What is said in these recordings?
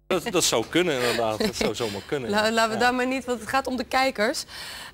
Dat zou kunnen inderdaad, dat zou zomaar kunnen. Laten we daar maar niet, want het gaat om de kijkers.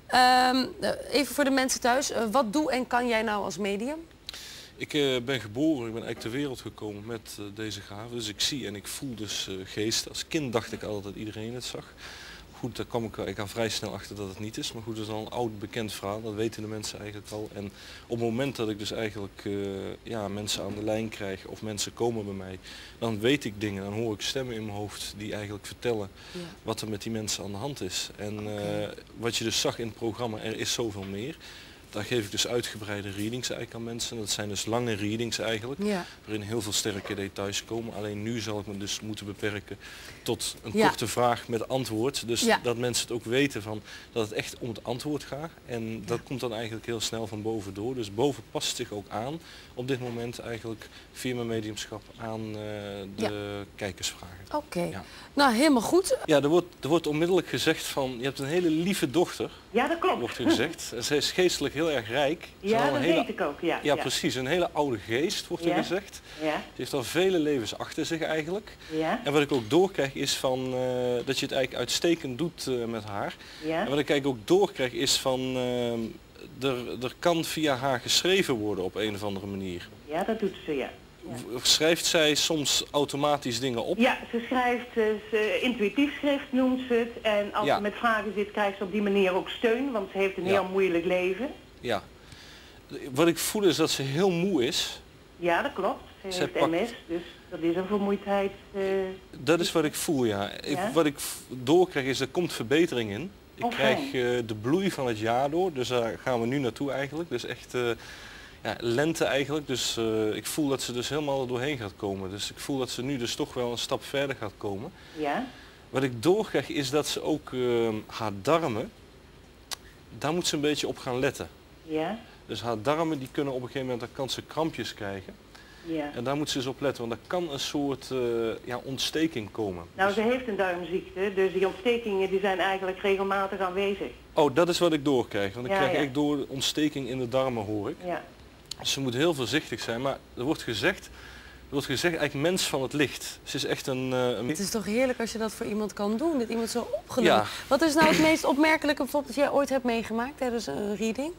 Even voor de mensen thuis, wat doe en kan jij nou als medium? Ik ben geboren, ik ben eigenlijk ter wereld gekomen met deze gave. Dus ik zie en ik voel dus geest. Als kind dacht ik altijd dat iedereen het zag. Goed, daar kwam ik al vrij snel achter dat het niet is. Maar goed, dat is al een oud bekend verhaal. Dat weten de mensen eigenlijk al. En op het moment dat ik dus eigenlijk ja, mensen aan de lijn krijg of mensen komen bij mij, dan weet ik dingen. Dan hoor ik stemmen in mijn hoofd die eigenlijk vertellen wat er met die mensen aan de hand is. En wat je dus zag in het programma, er is zoveel meer. Daar geef ik dus uitgebreide readings eigenlijk aan mensen. Dat zijn dus lange readings eigenlijk, waarin heel veel sterke details komen. Alleen nu zal ik me dus moeten beperken tot een korte vraag met antwoord. Dus dat mensen het ook weten van dat het echt om het antwoord gaat. En dat komt dan eigenlijk heel snel van boven door. Dus boven past zich ook aan op dit moment eigenlijk via mijn mediumschap aan de kijkersvragen. Oké. Nou helemaal goed. Ja, er wordt onmiddellijk gezegd van je hebt een hele lieve dochter. Ja, dat klopt. Wordt er gezegd. En zij is geestelijk heel erg rijk. Ja, dat weet ik ook. Ja, precies. Een hele oude geest wordt er gezegd. Ja. Ze heeft al vele levens achter zich eigenlijk. Ja. En wat ik ook doorkrijg is van dat je het eigenlijk uitstekend doet met haar. Ja. En wat ik eigenlijk ook doorkrijg is van er kan via haar geschreven worden op een of andere manier. Ja, dat doet ze, ja. Schrijft zij soms automatisch dingen op? Ja, ze schrijft, intuïtief schrift noemt ze het. En als ze met vragen zit, krijgt ze op die manier ook steun, want ze heeft een heel moeilijk leven. Ja. Wat ik voel is dat ze heel moe is. Ja, dat klopt. Ze heeft MS, dus dat is een vermoeidheid. Dat is wat ik voel, ja. Wat ik doorkrijg is, er komt verbetering in. Ik krijg de bloei van het jaar door, dus daar gaan we nu naartoe eigenlijk. Dus echt lente eigenlijk, dus ik voel dat ze dus helemaal er doorheen gaat komen. Dus ik voel dat ze nu dus toch wel een stap verder gaat komen. Ja. Wat ik doorkrijg is dat ze ook haar darmen, daar moet ze een beetje op gaan letten. Ja. Dus haar darmen die kunnen op een gegeven moment, daar kan ze krampjes krijgen. Ja. En daar moet ze eens op letten, want er kan een soort ontsteking komen. Nou, ze heeft een darmziekte, dus die ontstekingen die zijn eigenlijk regelmatig aanwezig. Oh, dat is wat ik doorkrijg, want ik krijg echt door ontsteking in de darmen, hoor ik. Ja. Dus ze moet heel voorzichtig zijn, maar er wordt gezegd eigenlijk mens van het licht. Ze is echt een... Het is toch heerlijk als je dat voor iemand kan doen, dat iemand zo opgenomen. Wat is nou het meest opmerkelijke bijvoorbeeld dat jij ooit hebt meegemaakt tijdens een reading?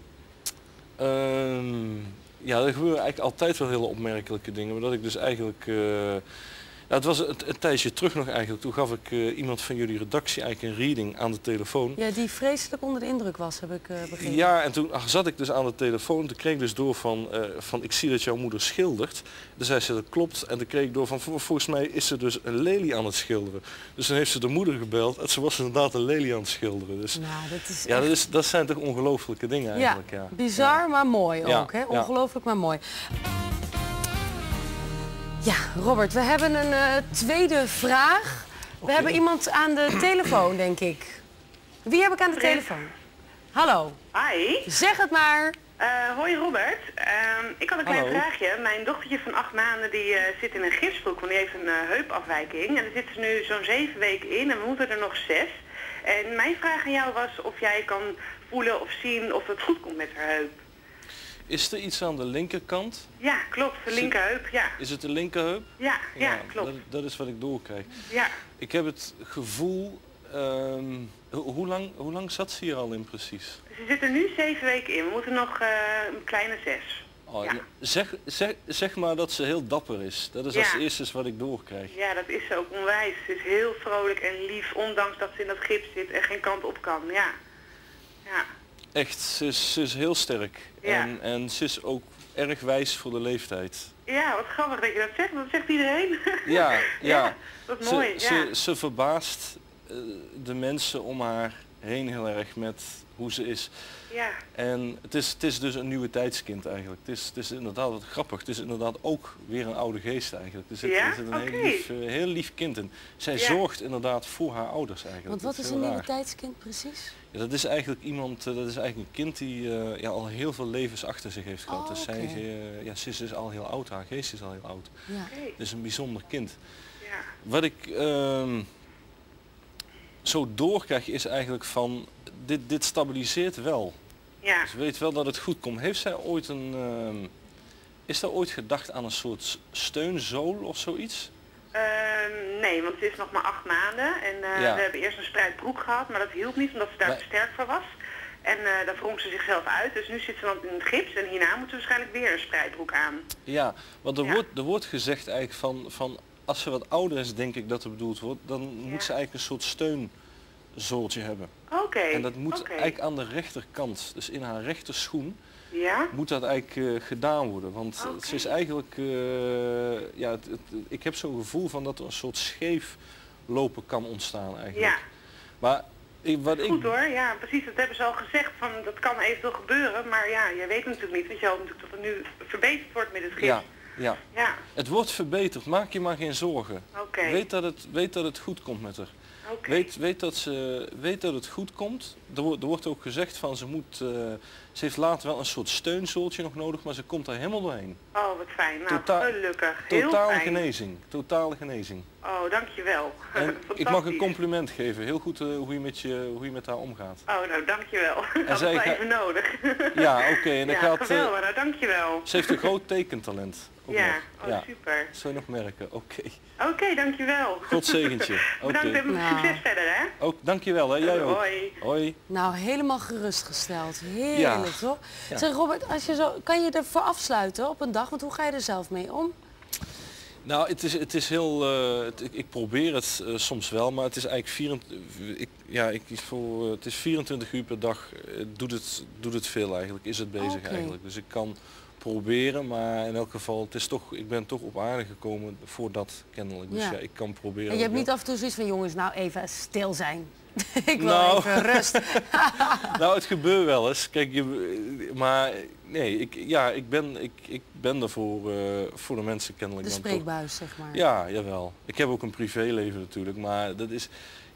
Ja, er gebeuren eigenlijk altijd wel hele opmerkelijke dingen, maar dat ik dus eigenlijk... het was een tijdje terug nog eigenlijk, toen gaf ik iemand van jullie redactie eigenlijk een reading aan de telefoon. Ja, die vreselijk onder de indruk was, heb ik begrepen. Ja, en toen zat ik dus aan de telefoon, toen kreeg ik dus door van ik zie dat jouw moeder schildert. Toen zei ze, dat klopt, en toen kreeg ik door van volgens mij is ze dus een lelie aan het schilderen. Dus toen heeft ze de moeder gebeld en ze was inderdaad een lelie aan het schilderen. Dus, nou, dat is echt... dat zijn toch ongelooflijke dingen eigenlijk. Ja, bizar, maar mooi ook, hè? Ongelooflijk, maar mooi. Ja, Robert, we hebben een tweede vraag. We hebben iemand aan de telefoon, denk ik. Wie heb ik aan de telefoon? Hallo. Hi. Zeg het maar. Hoi Robert. Ik had een klein vraagje. Mijn dochtertje van 8 maanden die zit in een gipsbroek, want die heeft een heupafwijking. En daar zit ze nu zo'n 7 weken in en we moeten er nog 6. En mijn vraag aan jou was of jij kan voelen of zien of het goed komt met haar heup. Is er iets aan de linkerkant? Ja, klopt. De linkerheup, ja. Is het de linkerheup? Ja, klopt. Dat is wat ik doorkrijg. Ja. Ik heb het gevoel... hoe lang zat ze hier al in precies? Ze zit er nu 7 weken in. We moeten nog een kleine 6. Oh, ja. Zeg maar dat ze heel dapper is. Dat is als eerste wat ik doorkrijg. Ja, dat is ze ook onwijs. Ze is heel vrolijk en lief, ondanks dat ze in dat gips zit en geen kant op kan. Ja. Echt, ze is heel sterk. Ja. En ze is ook erg wijs voor de leeftijd. Ja, wat grappig dat je dat zegt, want dat zegt iedereen. Ja. Dat is mooi. Ze verbaast de mensen om haar heen heel erg met hoe ze is. Ja. En het is dus een nieuwe tijdskind eigenlijk. Het is inderdaad wat grappig. Het is inderdaad ook weer een oude geest eigenlijk. Er zit een heel lief kind in. Zij zorgt inderdaad voor haar ouders eigenlijk. Want wat is een nieuwe tijdskind precies? Ja, dat is eigenlijk iemand, dat is eigenlijk een kind die al heel veel levens achter zich heeft gehad. Dus ze is al heel oud, haar geest is al heel oud. Ja. Het is een bijzonder kind. Ja. Wat ik zo doorkrijg is eigenlijk van, dit stabiliseert wel. Ja. Dus weet wel dat het goed komt. Heeft zij ooit is daar ooit gedacht aan een soort steunzool of zoiets? Nee, want het is nog maar 8 maanden. En we hebben eerst een spreidbroek gehad, maar dat hielp niet omdat ze daar te sterk voor was. En daar wrong ze zichzelf uit. Dus nu zit ze dan in het gips en hierna moeten ze waarschijnlijk weer een spreidbroek aan. Ja, want er wordt gezegd eigenlijk van als ze wat ouder is, denk ik dat er bedoeld wordt, dan moet ze eigenlijk een soort steunzooltje hebben. Oké. En dat moet eigenlijk aan de rechterkant, dus in haar rechterschoen, moet dat eigenlijk gedaan worden. Want het is eigenlijk, ik heb zo'n gevoel van dat er een soort scheef lopen kan ontstaan eigenlijk. Ja. Maar goed hoor, ja precies, dat hebben ze al gezegd, van dat kan eventueel gebeuren, maar ja, je weet natuurlijk niet, want je hoopt natuurlijk dat er nu verbeterd wordt met het gips. Ja. Het wordt verbeterd, maak je maar geen zorgen. Weet dat het goed komt met haar. Weet dat het goed komt. Er wordt ook gezegd van ze heeft later wel een soort steunzooltje nog nodig, maar ze komt er helemaal doorheen. Oh, wat fijn. Nou, gelukkig. Totale genezing. Oh, dankjewel. En ik mag een compliment geven. Heel goed hoe je met haar omgaat. Oh, nou, dankjewel. Dat is wel even nodig. Ja, oké. Geweldig, nou, dankjewel. Ze heeft een groot tekentalent. Super. Dat zou je nog merken. Oké, dankjewel. God zegentje. Bedankt en succes verder, hè? Ook, dankjewel, hè. Jij ook. Hoi. Nou, helemaal gerustgesteld. Heerlijk, toch? Ja. Zeg Robert, kan je ervoor afsluiten op een dag? Want hoe ga je er zelf mee om? Nou, het is heel... ik probeer het soms wel, maar het is eigenlijk 24 uur per dag doet het veel eigenlijk, is het bezig eigenlijk. Dus ik kan proberen, maar in elk geval, ik ben toch op aarde gekomen voor dat kennelijk. Dus ik kan proberen. En je hebt niet af en toe zoiets van, jongens, nou even stil zijn. Ik wil even rust. Nou, het gebeurt wel eens. Kijk, maar nee, ik ben er voor de mensen kennelijk. De spreekbuis, zeg maar. Ja, jawel. Ik heb ook een privéleven natuurlijk, maar dat is,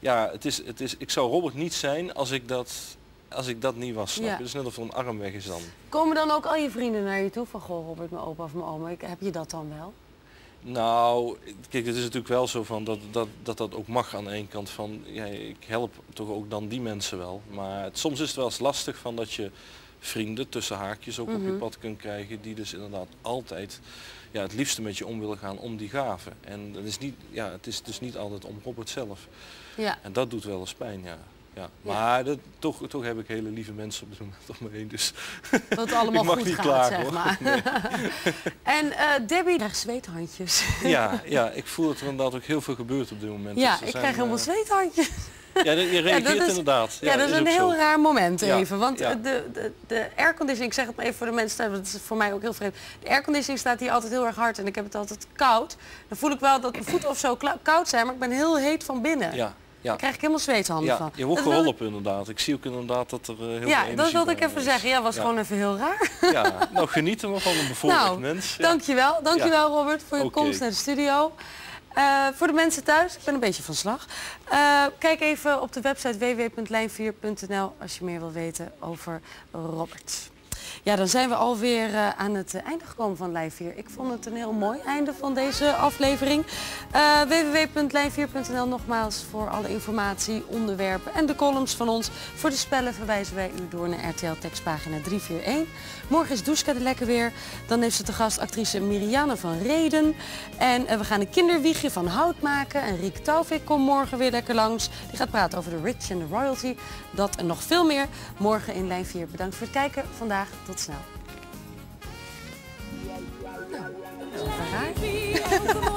ik zou Robert niet zijn als ik dat niet was. Snap je? Het is net of er een arm weg is dan. Komen dan ook al je vrienden naar je toe van, goh Robert, mijn opa of mijn oma, heb je dat dan wel? Nou, kijk, het is natuurlijk wel zo van dat ook mag aan de ene kant van, ik help toch ook dan die mensen wel. Maar soms is het wel eens lastig van dat je vrienden tussen haakjes ook op je pad kunt krijgen die dus inderdaad altijd het liefste met je om willen gaan om die gaven. En dat is niet, het is dus niet altijd om Robert zelf. Ja. En dat doet wel eens pijn, ja. Maar toch heb ik hele lieve mensen op dit moment om me heen, dus dat het allemaal goed niet gaat, klagen, zeg maar. Nee. En Debbie krijgt zweethandjes. Ja, ik voel dat er inderdaad ook heel veel gebeurt op dit moment. Ja, dus ik krijg helemaal zweethandjes. Ja, je reageert inderdaad. Ja, dat is een heel raar moment even. Want de airconditioning, ik zeg het maar even voor de mensen thuis, want het is voor mij ook heel vreemd. De airconditioning staat hier altijd heel erg hard en ik heb het altijd koud. Dan voel ik wel dat mijn voeten of zo koud zijn, maar ik ben heel heet van binnen. Ja. Daar krijg ik helemaal zweethanden van. Je wordt geholpen inderdaad. Ik zie ook inderdaad dat er heel veel energie dat wilde ik even zeggen. Ja, was gewoon even heel raar. Ja, nou genieten we van een bevoorrecht mens. Ja. Dankjewel Robert voor je komst naar de studio. Voor de mensen thuis, ik ben een beetje van slag. Kijk even op de website www.lijn4.nl als je meer wil weten over Robert. Ja, dan zijn we alweer aan het einde gekomen van Lijn 4. Ik vond het een heel mooi einde van deze aflevering. www.lijn4.nl nogmaals voor alle informatie, onderwerpen en de columns van ons. Voor de spellen verwijzen wij u door naar RTL tekstpagina 341. Morgen is Duska de Lekker weer. Dan heeft ze te gast actrice Mirianne van Reden. En we gaan een kinderwiegje van hout maken. En Riek Taufik komt morgen weer lekker langs. Die gaat praten over de rich en de royalty. Dat en nog veel meer morgen in Lijn 4. Bedankt voor het kijken. Vandaag tot snel. Nou, dat is wel raar.